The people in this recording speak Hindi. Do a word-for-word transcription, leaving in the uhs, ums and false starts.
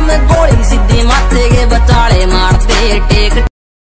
में गोली सीधी माथे के बचाले मारते टेक